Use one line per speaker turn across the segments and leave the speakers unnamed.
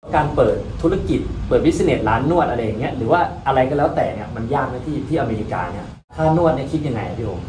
การเปิดธุรกิจเปิดบิสเนสร้านนวดอะไรอย่างเงี้ยหรือว่าอะไรก็แล้วแต่เนี่ยมันยากไหมที่อเมริกาเนี่ยค่านวดเนี่ยคิดยังไงพี่โอม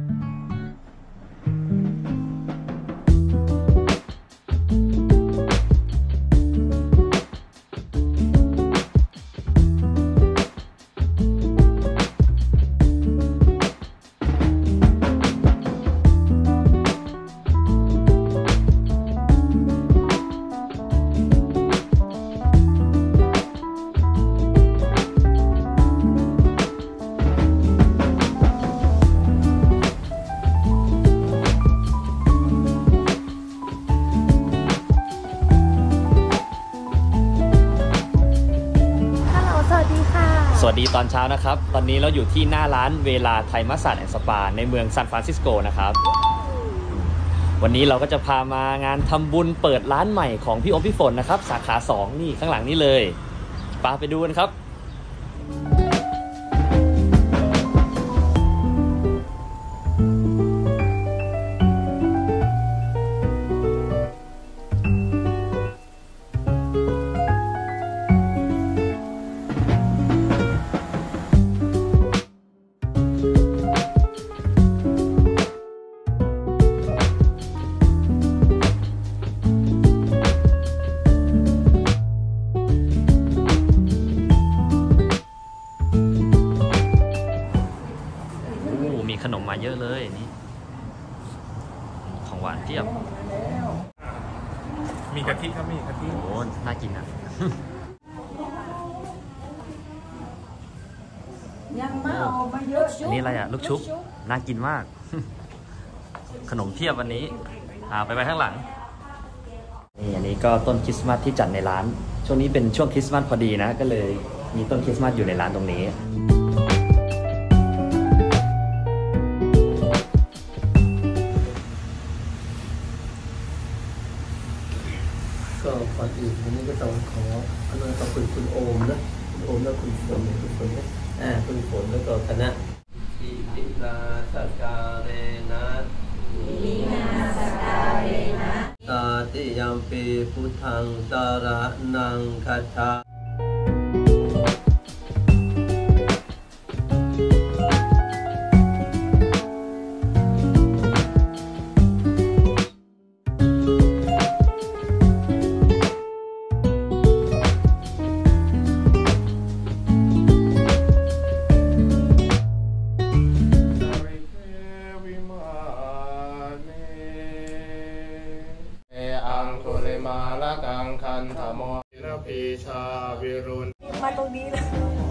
สวัสดีตอนเช้านะครับตอนนี้เราอยู่ที่หน้าร้านเวลาไทยมัสซาจแอนด์สปาในเมืองซานฟรานซิสโกนะครับวันนี้เราก็จะพามางานทำบุญเปิดร้านใหม่ของพี่โอมพี่ฝนนะครับสาขา2นี่ข้างหลังนี้เลยไปดูกันครับขนมมาเยอะเลยนี่ของหวานเทียบ
มีกะทิครับมีกะทิ
โอ้น่ากินนะอันนี้อะไรอ่ะลูกชุบน่ากินมากขนมเทียบวันนี้ไปข้างหลังนี่อันนี้ก็ต้นคริสต์มาสที่จัดในร้านช่วงนี้เป็นช่วงคริสต์มาสพอดีนะก็เลยมีต้นคริสต์มาสอยู่ในร้านตรงนี้
ก็ก่อนอื่นวันนี้ก็ต้องขออนุโมทนาคุณโอมนะคุณโอมและคุณฝนคุณฝนเนี่ยคุณฝนแล้วก็คณะอิติลาสการเรนะอินาสการเรนะตาติยัมปีพุทธังสารนังคัจฉา
มาตรงนี้เลย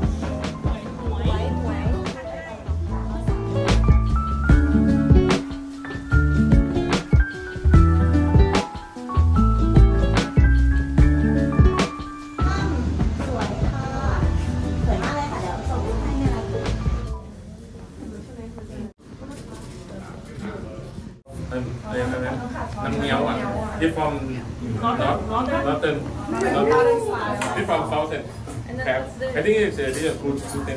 น้ำเงี้ยวอ่ะที่ฟอร์มnot theที่ฟอร์ม southern I think it's a good gluten.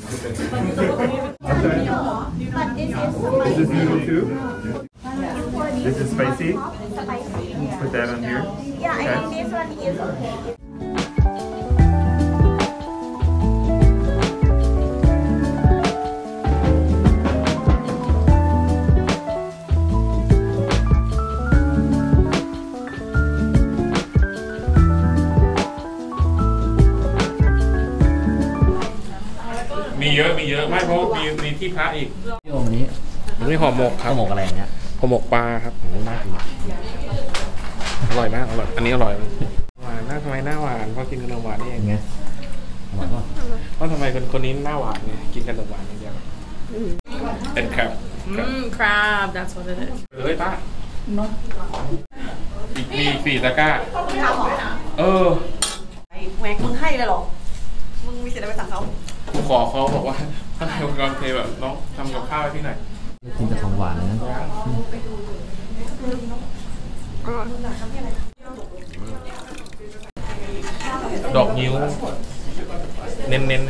Is this noodle too? This is spicy? Put that on here.
Yeah, I think this one is okay.
มีเยอะไม่เพราะมีที่พระอีก
พี่โอมวันนี้
ห่อหมกครับ
ห่อหมกอะไรเงี้ย
ห่อหมกปลาครับน่ากินอร่อยมากอันนี้อร่อยหวานทำไมหน้าหวานเพราะกินขนมหวานนี่เอง
ไงหวานป่ะ
ว่าทำไมคนนี้หน้าหวานเนี่ยกินขนมหวานอย่างเดียวเป็นครับ
crab that's what it is
เลยป้ามีปีตะก้า
แหวกมึงให้เลยหรอมึงมีสิทธิ์อะไรไปสั่งเขา
ขอเขาบอกว่าถ้าใครองค์กรเทแบบน้องทำกับข้าวให้พี่หน่อย
กินแต่ของหวานนะ
ดอกนิ้วเน้น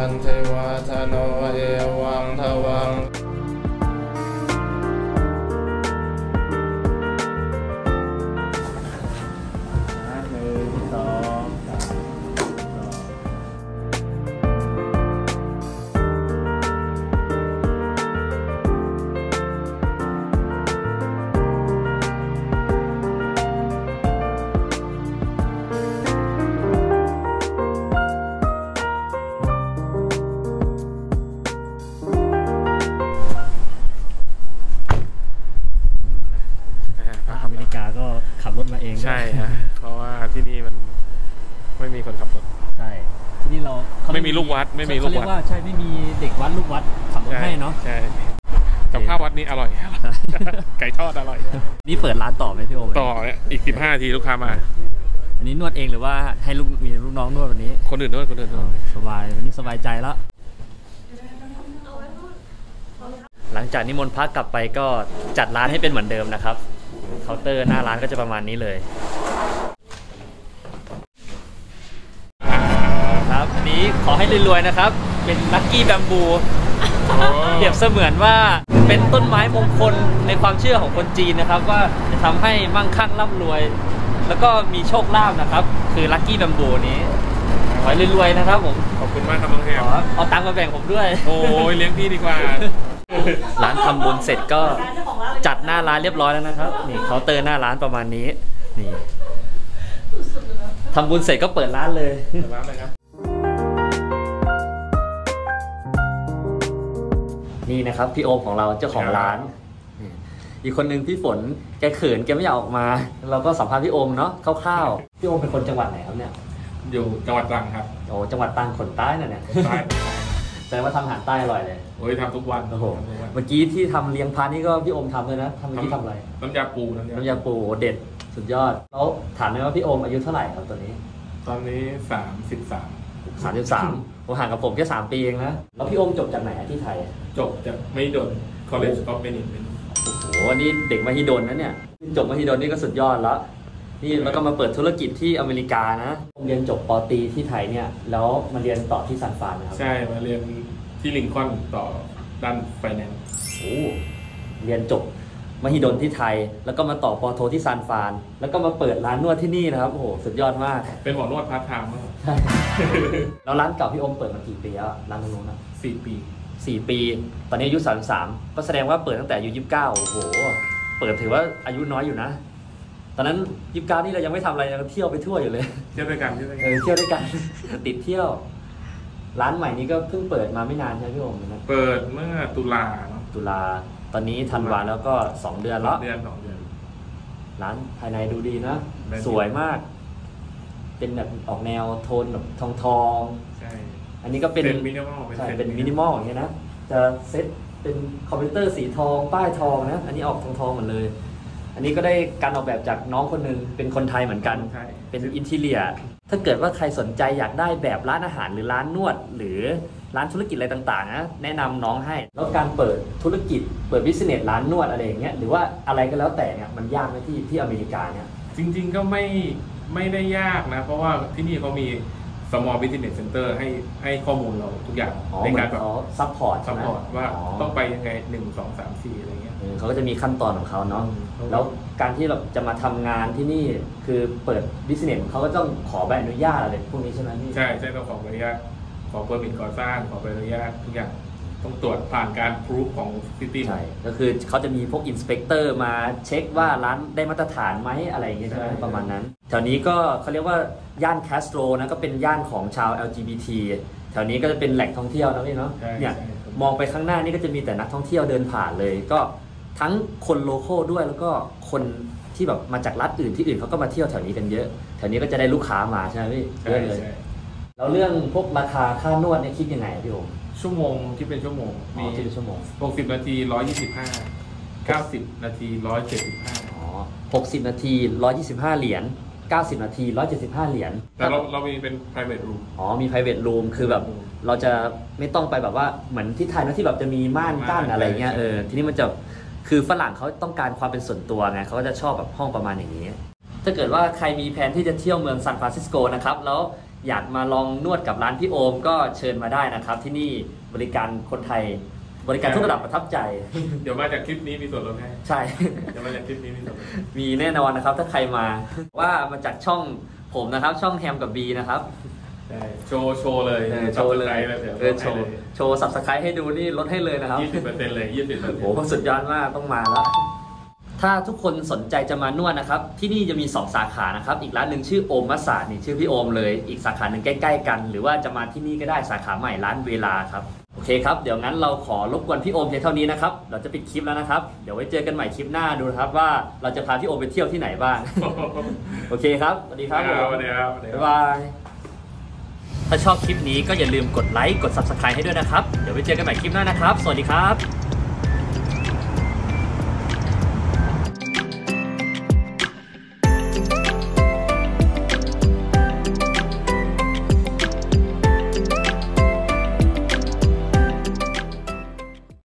นเทวาทโนเอวังทวัง
อเมริกาก็ขับรถมาเอง
ใช่ฮะเพราะว่าที่นี่มันไม่มีคนขับรถ
ใช่ที่นี่เรา
ไม่มีลูกวัดไม่มีลูกวัด
เขาเรียกว่าใช่ไม่มีเด็กวัดลูกวัดขับรถให้เนาะ
ใช่กับข้าววัดนี่อร่อย ไก่ทอดอร่อย
นี่เปิดร้านต่อไหมพี่โอม
ต่อเนี่ยอีก15 นาทีลูกค้ามา
อันนี้นวดเองหรือว่าให้มีลูกน้องนวดวันนี้
คนอื่นนวด
สบายวันนี้สบายใจแล้วหลังจากนิมนต์พระกลับไปก็จัดร้านให้เป็นเหมือนเดิมนะครับเคาน์เตอร์หน้าร้านก็จะประมาณนี้เลยครับอันนี้ขอให้รวยๆนะครับเป็นลัคกี้แบมบูเปรียบเสมือนว่าเป็นต้นไม้มงคลในความเชื่อของคนจีนนะครับว่าจะทำให้มั่งคั่งร่ำรวยแล้วก็มีโชคลาภนะครับคือลัคกี้แบมบูนี้ขอให้รวยๆนะครับผม
ขอบคุณมากครับน้องแฮม
เอาตังค์มาแบ่งผมด้วย
โอ้ยเลี้ยงพี่ดีกว่า
ร้านทำบุญเสร็จก็จัดหน้าร้านเรียบร้อยแล้วนะครับนี่เคาน์เตอร์หน้าร้านประมาณนี้นี่ทำบุญเสร็จก็เปิดร้านเลย
ครับ
นี่นะครับพี่โอมของเราเจ้าของร้านอีกคนนึงพี่ฝนแกเขินแกไม่อยากออกมาเราก็สัมภาษณ์พี่โอมเนาะคร่าวๆพี่โอมเป็นคนจังหวัดไหนครับเนี่ย
อยู่จังหวัดตรังครับ
โอ้จังหวัดตรังขนใต้น่ะเนี่ยแสดงว่าทำอาหารใต้อร่อยเลย
โอ้ยทำทุกวัน
โอ้โหเมื่อกี้ที่ทำเลี้ยงพานี่ก็พี่โอมทำเลยนะทำที่ทำอะไร
น้ำยาปู
เด็ดสุดยอดแล้วถามเลยว่าพี่โอมอายุเท่าไหร่ครับตอนนี้33ผมห่างกับผมแค่3 ปีเองนะแล้วพี่โอมจบจากไหนที่ไทย
จบจากมหิดล College of Management
โอ้โหนี่เด็กมหิดลนะเนี่ยจบมหิดลนี่ก็สุดยอดแล้วนี่แล้วก็มาเปิดธุรกิจที่อเมริกานะเรียนจบป.ตรีที่ไทยเนี่ยแล้วมาเรียนต่อที่ซานฟรานนะครับ
ใช่มาเรียนที่ลิงคอล์นต่อด้านไฟแนนซ์
โอ้เรียนจบมหิดลที่ไทยแล้วก็มาต่อป.โทที่ซานฟรานแล้วก็มาเปิดร้านนวดที่นี่นะครับโอ้โหสุดยอดมาก
เป็นหมอนวดพาร์ทไทม์
ใช่แล้วร้านเก่าพี่โอมเปิดมากี่ปีแล้วร้านตรงนู้นนะ
4
ปีตอนนี้อายุ33ก็แสดงว่าเปิดตั้งแต่อายุ29โอ้โหเปิดถือว่าอายุน้อยอยู่นะตอนนั้น29นี่เรายังไม่ทำอะไรยังเที่ยวไปทั่วอยู่เลย
เที่ยวด้วยกัน
ติดเที่ยวร้านใหม่นี้ก็เพิ่งเปิดมาไม่นานใช่ไหมพี่โอมนะ
เปิดเมื่อตุลา
ตอนนี้ธันวาแล้วก็2 เดือนแล้ว
2 เดือน
ร้านภายในดูดีนะสวยมากเป็นแบบออกแนวโทนแบบทอง
ใช่
อันนี้ก็เป็น
มินิมอล
เป็นมินิมอลอย่างเงี้ยนะจะเซ็ตเป็นคอมพิวเตอร์สีทองป้ายทองนะอันนี้ออกทองหมดเลยอันนี้ก็ได้การออกแบบจากน้องคนนึงเป็นคนไทยเหมือนกันเป็นอินทีเรียถ้าเกิดว่าใครสนใจอยากได้แบบร้านอาหารหรือร้านนวดหรือร้านธุรกิจอะไรต่างๆนะแนะนำน้องให้แล้วการเปิดธุรกิจเปิดบิสเนสร้านนวดอะไรอย่างเงี้ยหรือว่าอะไรก็แล้วแต่เนี่ยมันยากไหมที่อเมริกาเนี่ย
จริงๆก็ไม่ได้ยากนะเพราะว่าที่นี่เขามี small business center ให้ข้อมูลเราทุกอย่าง
ในการแบบซัพพอร์ต
ว่าต้องไปยังไง1 2 3 4อะไรเงี้ย
เขาก็จะมีขั้นตอนของเขาเนาะแล้วการที่เราจะมาทำงานที่นี่คือเปิดบิสเนสเขาก็ต้องขอใบอนุญาตอะไรพวกนี้ใช่ไหมพี่
ใช่ต้องขอใบอนุญาตขอเปอร์มิทก่อสร้างขอใบอนุญาตทุกอย่างต้องตรวจผ่านการพรูฟของซิตี้
ใช่ก็คือเขาจะมีพวกอินสเปกเตอร์มาเช็คว่าร้านได้มาตรฐานไหมอะไรอย่างเงี้ยใช่ไหมประมาณนั้นแถวนี้ก็เขาเรียกว่าย่านแคสโตรนะก็เป็นย่านของชาว LGBT แถวนี้ก็จะเป็นแหล่งท่องเที่ยวนะพี่เนาะเนี่ยมองไปข้างหน้านี่ก็จะมีแต่นักท่องเที่ยวเดินผ่านเลยก็ทั้งคนโลคอลด้วยแล้วก็คนที่แบบมาจากรัฐอื่นที่อื่นเขาก็มาเที่ยวแถวนี้กันเยอะแถวนี้ก็จะได้ลูกค้ามาใช่ไหมพี่เยอะเลยแล้วเรื่องพวกราคาค่านวดเนี่ยคิดยังไงพี่โอม
ชั่วโมงที่เป็นชั่วโมง
มีชั่วโมง
60 นาที125 90 นาที175
อ๋อ60 นาที125 เหรียญ90 นาที175 เหรียญ
แต่เรามีเป็น private room
อ๋อมี private room คือแบบเราจะไม่ต้องไปแบบว่าเหมือนที่ไทยนะที่แบบจะมีม่านกั้นอะไรเงี้ยทีนี้มันจะคือฝรั่งเขาต้องการความเป็นส่วนตัวไงเขาก็จะชอบแบบห้องประมาณอย่างนี้ถ้าเกิดว่าใครมีแผนที่จะเที่ยวเมืองซานฟรานซิสโกนะครับแล้วอยากมาลองนวดกับร้านพี่โอมก็เชิญมาได้นะครับที่นี่บริการคนไทยบริการทุกระดับประทับใจ
เดี๋ยวมาจากคลิปนี้มีส่วนลดให้
ใช่
เดี๋ยวมาจากคลิปนี้มีส่วนลด
มีแน่นอนนะครับถ้าใครมาว่ามาจากช่องผมนะครับช่องแฮมกับบีนะครับ
โชว์เลย
โชว์เลยโชว์สับสไครต์ให้ดูนี่ลดให้เลยนะครับ
20% เลย 20%
โอ้โหสุดยอดมากต้องมาแล้วถ้าทุกคนสนใจจะมานวดนะครับที่นี่จะมี2สาขานะครับอีกร้านหนึ่งชื่อโอมมัสสาดนี่ชื่อพี่โอมเลยอีกสาขาหนึ่งใกล้ๆกันหรือว่าจะมาที่นี่ก็ได้สาขาใหม่ร้านเวลาครับโอเคครับเดี๋ยวงั้นเราขอรบกวนพี่โอมเพียงเท่านี้นะครับเราจะปิดคลิปแล้วนะครับเดี๋ยวไว้เจอกันใหม่คลิปหน้าดูนะครับว่าเราจะพาพี่โอมไปเที่ยวที่ไหนบ้าง โอเคครับสวัสดีครับ
สวัสดีครับ
บ๊ายบายถ้าชอบคลิปนี้ก็อย่าลืมกดไลค์กด Subscribe ให้ด้วยนะครับเดี๋ยวไว้เจอกันใหม่คลิปหน้านะครับสวัสดีครับ